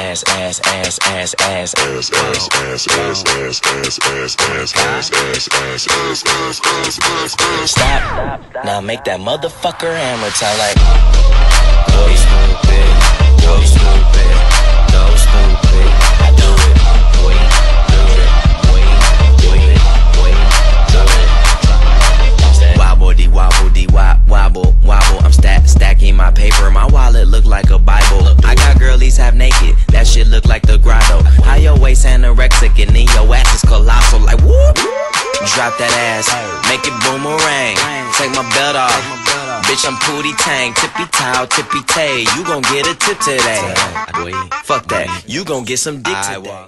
ass, ass, ass, ass, ass, ass, ass, ass, ass, ass, ass, ass, ass, ass, ass, ass. Stop. Now make that motherfucker hammer time like. Go stupid, go stupid, go stupid. I do it, wait, do it, wait, do it. Wobble dee wobble dee wobble wobble. I'm stacking my paper. My wallet look like a Bible. I got girlies half naked. That shit look like the grotto. How your waist anorexic and then your ass is colossal. Like whoop. Drop that ass, make it boomerang. Take my belt off, bitch I'm Pootie Tang. Tippy towel, tippy tay. You gon' get a tip today. Fuck that, you gon' get some dick today.